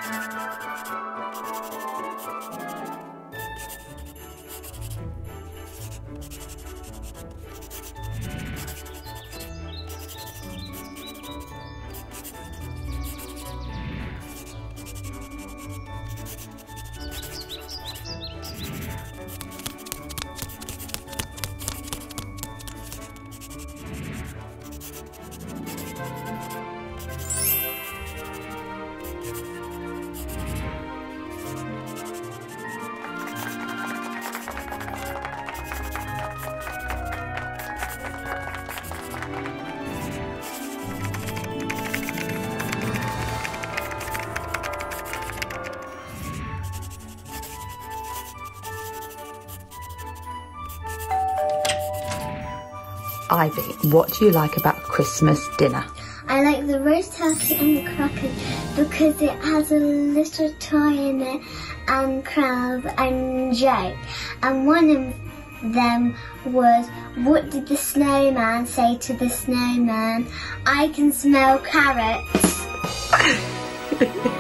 Ivy, what do you like about Christmas dinner? I like the roast turkey and the crackers because it has a little toy in it and crab and joke. And one of them was, what did the snowman say to the snowman? I can smell carrots.